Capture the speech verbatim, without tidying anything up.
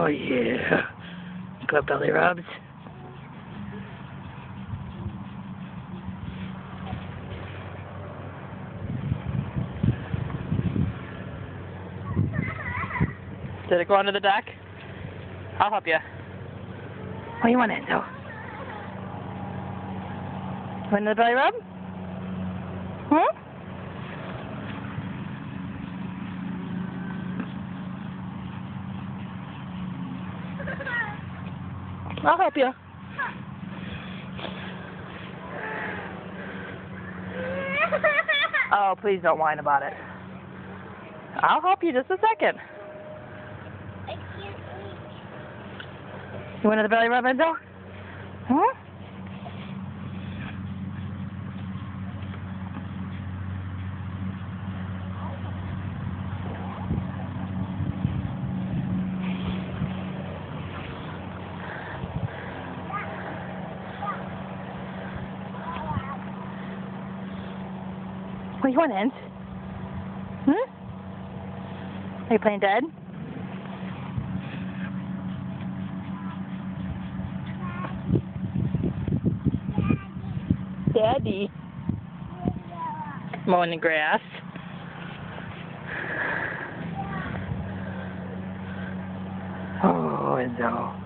Oh yeah. Got belly rubs. Did it go under the deck? I'll help you. What do you want, Enzo? You want another belly rub? Hmm? I'll help you. Oh, please don't whine about it. I'll help you just a second. You want another belly rub, Enzo? Huh? What do you want, Enz? Hmm? Are you playing dead? Daddy. Mowing the grass. Oh, Enzo.